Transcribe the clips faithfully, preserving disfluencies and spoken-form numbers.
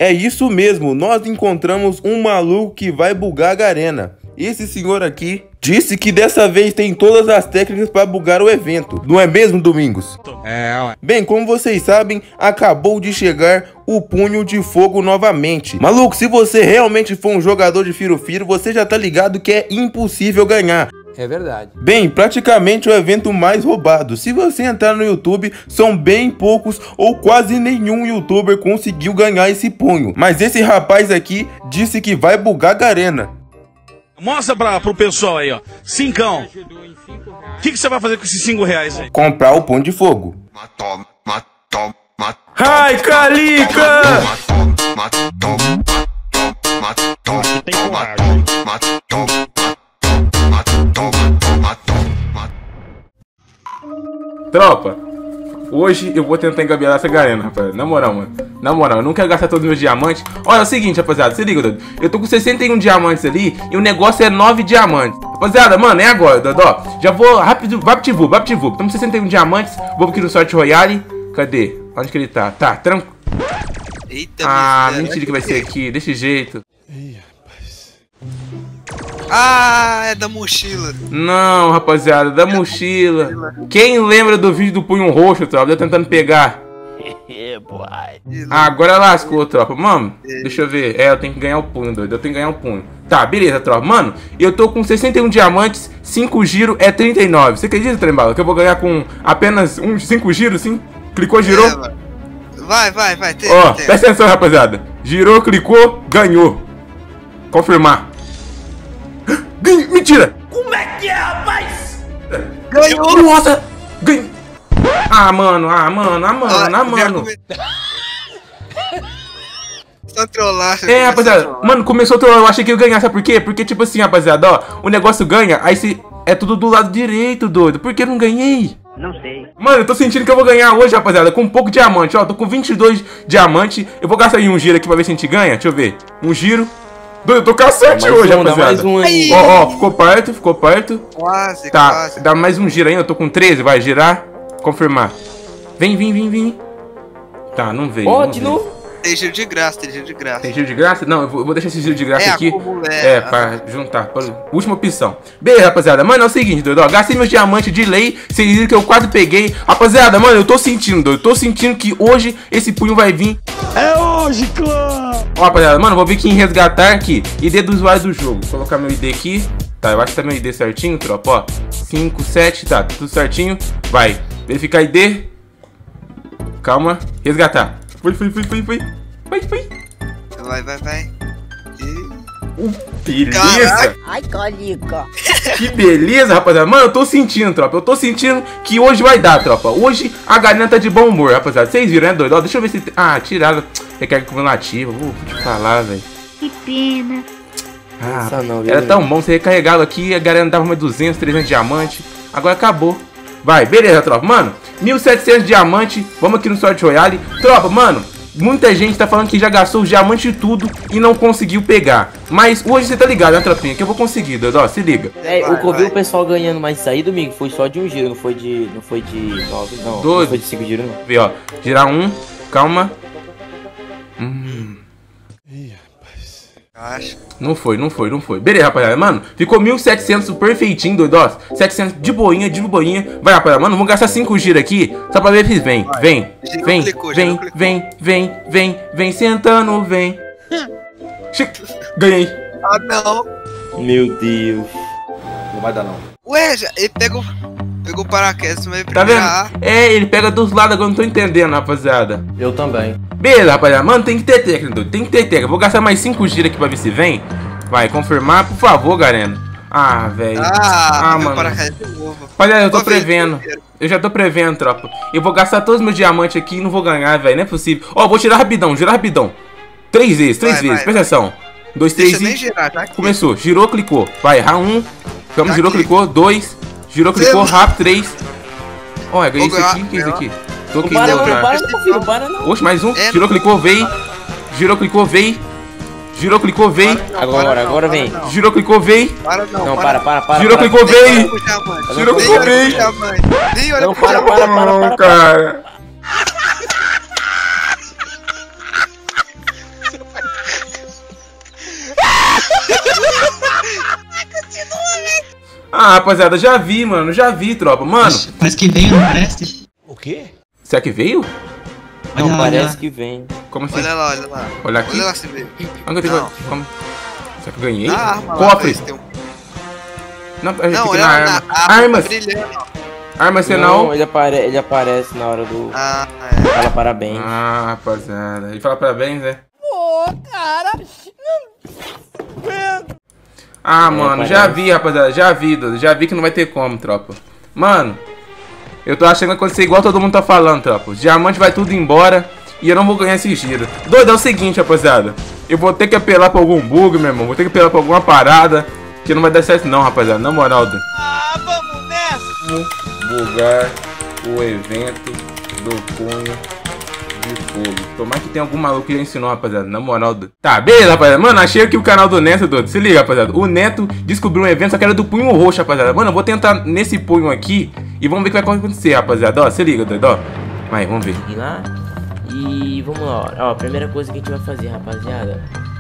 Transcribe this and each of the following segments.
É isso mesmo, nós encontramos um maluco que vai bugar a Garena. Esse senhor aqui disse que dessa vez tem todas as técnicas para bugar o evento. Não é mesmo, Domingos? É, ué. Bem, como vocês sabem, acabou de chegar o Punho de Fogo novamente. Maluco, se você realmente for um jogador de Firo Firo, você já tá ligado que é impossível ganhar. É verdade. Bem, praticamente o evento mais roubado. Se você entrar no YouTube, são bem poucos ou quase nenhum youtuber conseguiu ganhar esse punho. Mas esse rapaz aqui disse que vai bugar a Garena. Mostra pra, pro pessoal aí, ó. Cincão. O que, que você vai fazer com esses cinco reais aí? Comprar o Punho de Fogo. Matou, matou, matou. Ai, Calica! Matou, matou, Tem coragem. matou. Tropa, hoje eu vou tentar engabiar essa Garena, rapaz. Na moral, mano. Na moral, eu não quero gastar todos os meus diamantes. Olha, é o seguinte, rapaziada. Se liga, Dodô. Eu tô com sessenta e um diamantes ali e o negócio é nove diamantes. Rapaziada, mano, é agora, Dodô. Já vou rápido, VaptVup, VaptVup. Estamos com sessenta e um diamantes. Vou aqui no Sorte Royale. Cadê? Onde que ele tá? Tá, tranquilo. Eita, Ah, miséria. mentira que vai ser aqui, desse jeito. Ah, é da mochila. Não, rapaziada, da mochila. Quem lembra do vídeo do punho roxo, tropa? Eu tentando pegar. Ah, agora lascou, tropa. Mano, deixa eu ver. É, eu tenho que ganhar o punho, doido. Eu tenho que ganhar o punho. Tá, beleza, tropa. Mano, eu tô com sessenta e um diamantes, cinco giros é trinta e nove. Você acredita, Trembala, que eu vou ganhar com apenas uns cinco giros, sim? Clicou, girou? É, vai, vai, vai. Tem, Ó, tem. presta atenção, rapaziada. Girou, clicou, ganhou. Confirmar. Ganhei, mentira! Como é que é, rapaz? Ganhou! Nossa! Ganhei! Ah, mano, ah, mano, ah, mano, ah, mano. Só trollar. É, rapaziada, mano, começou a trollar, eu achei que eu ia ganhar, sabe por quê? Porque, tipo assim, rapaziada, ó, o negócio ganha, aí se é tudo do lado direito, doido. Por que eu não ganhei? Não sei. Mano, eu tô sentindo que eu vou ganhar hoje, rapaziada, com um pouco de diamante, ó, tô com vinte e dois diamantes. Eu vou gastar aí um giro aqui pra ver se a gente ganha, deixa eu ver. Um giro. Doido, eu tô com a sorte hoje, um, rapaziada. mais um aí. Ó, ó, ficou perto, ficou perto. Quase, Tá, quase. dá mais um giro ainda, eu tô com treze, vai girar. Confirmar. Vem, vem, vem, vem. Tá, não veio. Ó, não de veio. novo. Tem giro de graça, tem giro de graça. Tem giro de graça? Não, eu vou, eu vou deixar esse giro de graça É, aqui. acumula, É, é. pra juntar. Pra, última opção. Beleza, rapaziada. Mano, é o seguinte, doido. Ó, gastei meus diamantes de lei. Vocês viram que eu quase peguei. Rapaziada, mano, eu tô sentindo, doido. Eu tô sentindo que hoje esse punho vai vir. É hoje, clã! Ó, rapaziada, mano, vou vir aqui em resgatar aqui. I D do usuário do jogo. Vou colocar meu I D aqui. Tá, eu acho que tá meu I D certinho, tropa. Ó, cinco, sete, tá, tudo certinho. Vai. Verificar I D. Calma. Resgatar. Foi, foi, foi, foi, foi. Foi, foi. Vai, vai, vai. E... Beleza. Caraca. Ai, colica. Que beleza, rapaziada. Mano, eu tô sentindo, tropa. Eu tô sentindo que hoje vai dar, tropa. Hoje a Garena tá de bom humor, rapaziada. Vocês viram, né, doido? Ó, deixa eu ver se... Ah, tiraram. Recarga cumulativa. Vou te falar, velho. Que pena. Ah, Nossa, não, era viu? tão bom ser recarregado aqui. A Garena dava mais duzentos, trezentos diamantes. Agora acabou. Vai, beleza, tropa. Mano, mil e setecentos diamantes. Vamos aqui no Sorte Royale. Tropa, mano, muita gente tá falando que já gastou os diamantes de tudo e não conseguiu pegar. Mas hoje você tá ligado, né, tropinha? Que eu vou conseguir, doido. Ó, se liga. É, Vai, o que eu vi vai. o pessoal ganhando mais isso aí, domingo, foi só de um giro, não foi de. Não foi de nove, não. Doido. Não foi de cinco giros, não. Vê, ó. Girar um. Calma. Hum. Acho. Não foi, não foi, não foi. Beleza, rapaziada. Mano, ficou mil e setecentos perfeitinho, doido. Ó, setecentos de boinha, de boinha. Vai, rapaziada. Mano, vamos gastar cinco giros aqui. Só pra ver se vem. Vem, Girou, vem, clicou, vem, girou, clicou. vem, vem, vem, vem, sentando, vem. Che- Ganhei. Ah, não. Meu Deus. Não vai dar, não. Ué, já, ele pegou... Pegou o paraquedas, mas Tá primeira vendo? É, ele pega dos lados, agora eu não tô entendendo, rapaziada. Eu também. Beleza, rapaziada. Mano, tem que ter técnica, doido. Tem que ter técnica. Vou gastar mais cinco giros aqui pra ver se vem. Vai, confirmar, por favor, Garena. Ah, velho. Ah, Ah, meu mano. paraquedas de novo. Rapaziada, eu tô Uma vez prevendo. inteira. Eu já tô prevendo, tropa. Eu vou gastar todos os meus diamantes aqui e não vou ganhar, velho. Não é possível. Ó, vou tirar rapidão, girar rapidão. Três vezes, três Vai, vezes. vai, Presta atenção. Dois, Deixa três nem e... girar, tá aqui. Começou. Girou, clicou. Vai, errar um. Vamos, Tá girou, aqui. clicou. Dois. Girou, clicou. Zero. Rápido, três. Ó, ganhei isso Vou aqui. ganhar, Que é isso ganhar. aqui? Tô Não aqui, para, deu, não, não tá? para, não, filho, não para, não. Oxe, mais um. É, Girou, não. clicou, veio. Girou, clicou, veio. Girou, clicou, veio. Para não, Agora, para não, agora para vem. não. Girou, clicou, veio. Para não, Não, para, para, para. Girou, para. clicou, Nem olha veio. pro diamante. Girou, Nem clicou, olha pro veio. diamante. Nem olha Não, pro para, diamante. para, para, para, Não, para. cara. Ah, rapaziada, já vi, mano. Já vi, tropa. Mano. Parece que veio, não parece? O quê? Será que veio? Não, Olha lá, parece olha lá. que vem. Como assim? Olha lá, olha lá. Olha aqui. Olha lá se vê. Onde eu tenho Não. que... Como? Será que eu ganhei? Na arma lá, Cofre. parece que tem um... Não, a gente Não, tem que ir olha na lá, arma. na arma Armas. tá brilhando. Arsenal. Não, ele, apare ele aparece na hora do... Ah, é. Fala parabéns. Ah, rapaziada. Ele fala parabéns, né? Pô, cara. Ah, É, mano, já parece. vi, rapaziada. Já vi, Dudu. Já vi que não vai ter como, tropa. Mano, eu tô achando que vai acontecer igual todo mundo tá falando, tropa. Os diamantes vai tudo embora e eu não vou ganhar esse giro. Doido, é o seguinte, rapaziada. Eu vou ter que apelar pra algum bug, meu irmão. Vou ter que apelar pra alguma parada que não vai dar certo não, rapaziada. Na moral, Dudu. Ah, vamos nessa! Bugar o evento do punho de fogo. Tomara que tenha algum maluco que já ensinou, rapaziada. Na moral, do... Tá, beleza, rapaziada. Mano, achei aqui o canal do Neto, doido. Se liga, rapaziada. O Neto descobriu um evento, só que era do punho roxo, rapaziada. Mano, eu vou tentar nesse punho aqui e vamos ver o que vai acontecer, rapaziada. Ó, se liga, doido, ó. Vai, vamos ver. Ir lá. E vamos lá, ó. Ó, a primeira coisa que a gente vai fazer, rapaziada.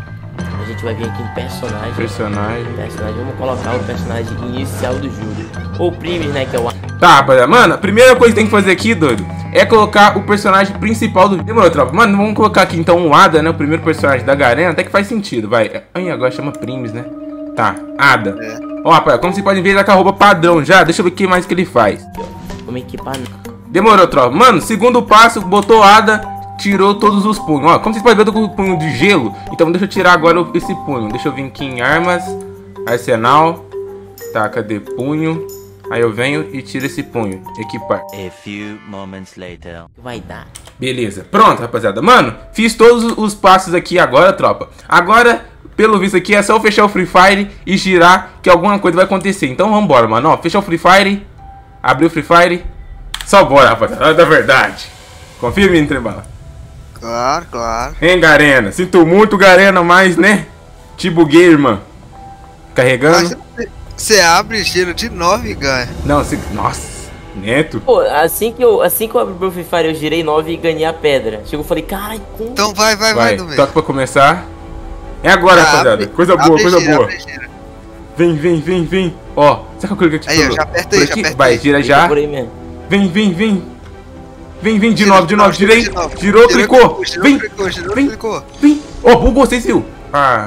A gente vai vir aqui em personagem. Personagem. Personagem. Vamos colocar o personagem inicial do Júlio. Ou Primes, né? Que é o... Tá, rapaziada. Mano, a primeira coisa que tem que fazer aqui, doido, é colocar o personagem principal do... Demorou, tropa. Mano, vamos colocar aqui então o Ada, né? O primeiro personagem da Garena. Até que faz sentido, vai. Ai, agora chama Primes, né? Tá, Ada. É. Ó, rapaziada, como vocês podem ver, ele tá com a roupa padrão já. Deixa eu ver o que mais que ele faz. Vamos equipar... Demorou, tropa. Mano, segundo passo, botou Ada, tirou todos os punhos. Ó, como vocês podem ver, eu tô com o punho de gelo. Então deixa eu tirar agora esse punho. Deixa eu vir aqui em armas, arsenal. Tá, cadê punho? Aí eu venho e tiro esse punho. Equipar. A few moments later. Vai dar. Beleza. Pronto, rapaziada. Mano, fiz todos os passos aqui agora, tropa. Agora, pelo visto aqui, é só eu fechar o Free Fire e girar que alguma coisa vai acontecer. Então vambora, mano. Ó, fechar o Free Fire. Abrir o Free Fire. Só bora, rapaziada. É da verdade. Confia em mim, Trembala. Claro, claro. Hein, Garena? Sinto muito, Garena, mas, né? Te buguei, irmã. Carregando. Mas você abre giro de nove e ganha. Não, se... Nossa. Neto. Pô, assim que eu, assim que eu abri o Free Fire, eu girei nove e ganhei a pedra. Chegou e falei, caralho, como? Então vai, vai, vai, Vai, do meio. toca pra começar. É agora, Ah, rapaziada. abre- Coisa boa, abre coisa giro, boa. abre giro. Vem, vem, vem, vem. Ó, será que eu clico aqui? Aí, ó, por- já aperta por aí, já aqui? aperta Vai, aí. gira Fica já. por aí mesmo. Vem, vem, vem. Vem, vem, de Gira novo, de novo. gira Girei. de novo. Girou, Girou, clicou. clicou, girou, Vem, clicou, girou, vem, clicou. vem. Ó, bugou, vocês viu? Ah.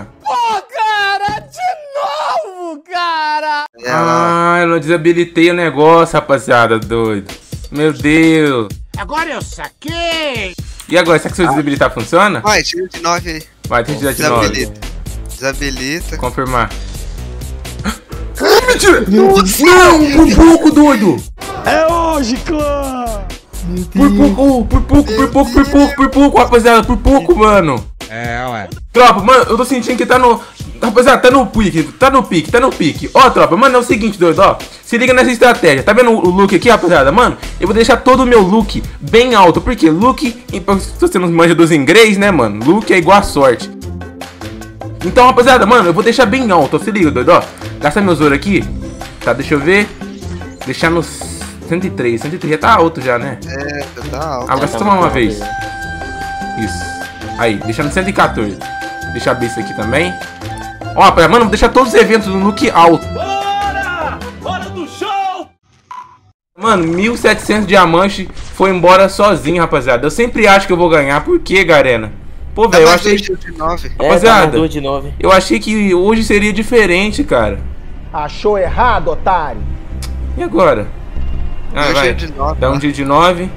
É, lá. Ah, eu não desabilitei o negócio, rapaziada, doido. Meu Deus. Agora eu saquei! E agora, será que se eu desabilitar funciona? Vai, giro de nove aí. Vai, tem que tirar de novo. Desabilita. Desabilita. Confirmar. Ah, mentira! Não, por pouco, doido! É hoje, clã! Por pouco, por pouco, por pouco, por pouco, por pouco, rapaziada, por pouco, mano. É, ué. Tropa, mano, eu tô sentindo que tá no... Rapaziada, tá no pique, tá no pique, tá no pique. Ó, tropa, mano, é o seguinte, doido, ó. Se liga nessa estratégia. Tá vendo o look aqui, rapaziada? Mano, eu vou deixar todo o meu look bem alto. Porque look, se você não manja dos inglês, né, mano? Look é igual a sorte. Então, rapaziada, mano, eu vou deixar bem alto. Ó, se liga, doido, ó. Gastar meus ouro aqui. Tá, deixa eu ver. Deixar nos cento e três. cento e três já tá alto já, né? É, tá alto. Ah, vou gastar uma vez. Isso. Aí, deixar no cento e quatorze. Deixa eu abrir isso aqui também. Ó, rapaziada, mano, vou deixar todos os eventos no look alto. Bora! Hora do show! Mano, mil e setecentos diamantes foi embora sozinho, rapaziada. Eu sempre acho que eu vou ganhar. Por quê, Garena? Pô, Tá velho, eu mais achei... dois giros de nove. É, Rapaziada. tá duas de nove. Eu achei que hoje seria diferente, cara. Achou errado, otário? E agora? Ah, Dois vai. giros de nove. Dá um ó. dia de nove.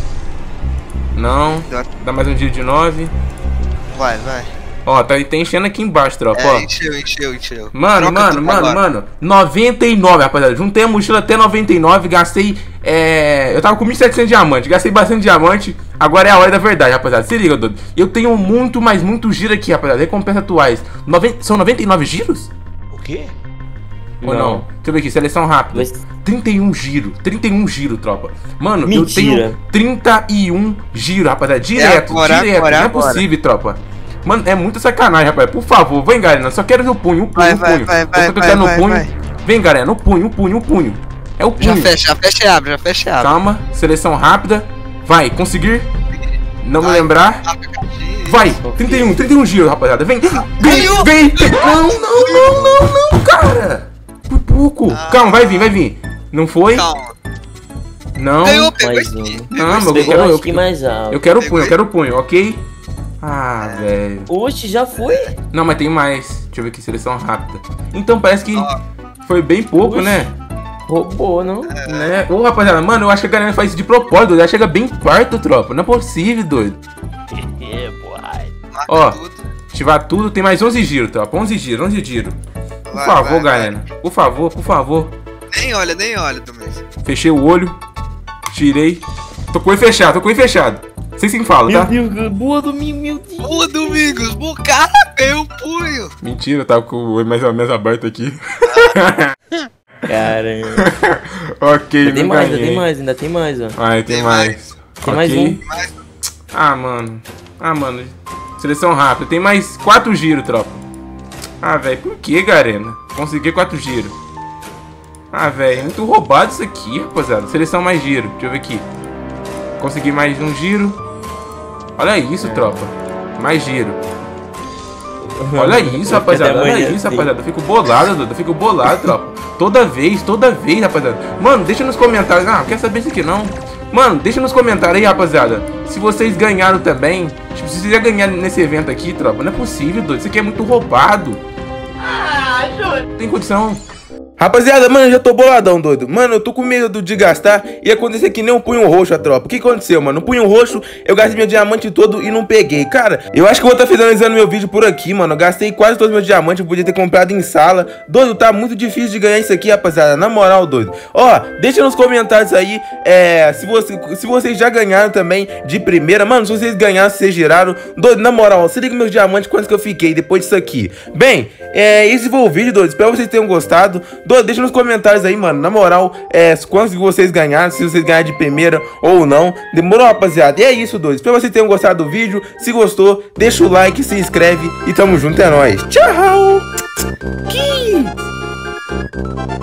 Não. Dá mais um dia de nove. Vai, vai. Ó, tá, tá enchendo aqui embaixo, tropa, ó. É, encheu, encheu, encheu. Mano, Troca mano, tudo mano, agora. mano, noventa e nove, rapaziada. Juntei a mochila até noventa e nove, gastei, é... Eu tava com mil e setecentos diamantes, gastei bastante diamante. Agora é a hora da verdade, rapaziada. Se liga, doido. Eu tenho muito, mas muito giro aqui, rapaziada. Recompensa atuais. noventa... São noventa e nove giros? O quê? Ou não? Não. Deixa eu ver aqui, seleção rápida. Mas- trinta e um giro, trinta e um giro, tropa. Mano, Mentira. eu tenho trinta e um giro, rapaziada. Direto, agora, direto. agora, não é agora. possível, tropa. Mano, é muita sacanagem, rapaz. Por favor, vem, galera. Só quero ver o punho, o punho, Vai, o vai, punho. vai, eu vai, tô clicando vai, no punho. vai. Vem, galera, no punho, o punho, o punho. É o Já punho. fecha, já fecha e abre, já fecha e abre. Calma, seleção rápida. Vai, conseguir? Não me Vai. lembrar? Vai, trinta e um, trinta e um giro, rapaziada. Vem, vem, vem. Não, não, não, não, não, cara. Por pouco. Ah. Calma, vai vir, vai vir. Não foi? Calma. Não. Ganhou, pegou Mais esse. um. Pegou Não, esse. meu, eu Pegou quero, acho eu, que mais alto. eu quero o Pegou punho, eu esse? quero o punho, ok? Ah, velho. Oxe, já foi? Não, mas tem mais. Deixa eu ver aqui, seleção rápida. Então parece que Ó. foi bem pouco, Oxe. né? Roubou, não? Né? Ô, rapaziada, mano, eu acho que a galera faz isso de propósito. Já chega bem quarto, tropa. Não é possível, doido. É, boy. Marca Ó. tudo. Ativar tudo, tem mais onze giros, tropa. onze giros, onze giros. Por Vai, favor, vai, vai. galera. Por favor, por favor. Nem olha, nem olha, Domingos. Fechei o olho. Tirei. Tô com ele fechado, tô com ele fechado. Vocês se falam, tá? Meu Deus, boa do meu, meu Deus. Boa, Domingos. Boa, cara, ganhou o punho. Mentira, eu tava com o olho mais ou menos aberto aqui. Caramba. Ok, Ainda tem não mais, ainda ganhei. tem mais, ainda tem mais, ó. Ah, tem, Tem mais. Tem mais Ok. um. Mas, Ah, mano. Ah, mano. Seleção rápida. Tem mais quatro giros, tropa. Ah, velho. Por que, Garena? Consegui quatro giros. Ah, velho. Muito roubado isso aqui, rapaziada. Seleção mais giro. Deixa eu ver aqui. Consegui mais um giro. Olha isso, É. tropa. Mais giro. Olha isso, rapaziada. Olha Amanhã, isso, sim. rapaziada. Eu fico bolado, Dudu. Eu fico bolado, tropa. Toda vez, toda vez, rapaziada. Mano, deixa nos comentários. Ah, não quero saber isso aqui não. Mano, deixa nos comentários aí, rapaziada. Se vocês ganharam também. Tipo, se vocês já ganharam nesse evento aqui, tropa. Não é possível, doido. Isso aqui é muito roubado. Não tem condição. Rapaziada, mano, eu já tô boladão, doido. Mano, eu tô com medo de gastar e acontecer que nem um punho roxo, a tropa. O que aconteceu, mano? No punho roxo, eu gastei meu diamante todo e não peguei. Cara, eu acho que eu vou estar finalizando meu vídeo por aqui, mano. Eu gastei quase todos os meus diamantes, eu podia ter comprado em sala. Doido, tá muito difícil de ganhar isso aqui, rapaziada. Na moral, doido. Ó, deixa nos comentários aí, é, se, você, se vocês já ganharam também de primeira. Mano, se vocês ganharam, se vocês giraram. Doido, na moral, se liga meus diamantes, quantos que eu fiquei depois disso aqui. Bem, é, esse foi o vídeo, doido. Espero que vocês tenham gostado. Doido, deixa nos comentários aí, mano. Na moral, é, quantos que vocês ganharam, se vocês ganharam de primeira ou não. Demorou, rapaziada? E é isso, doido. Espero que vocês tenham gostado do vídeo. Se gostou, deixa o like, se inscreve e tamo junto, é nóis. Tchau! Que...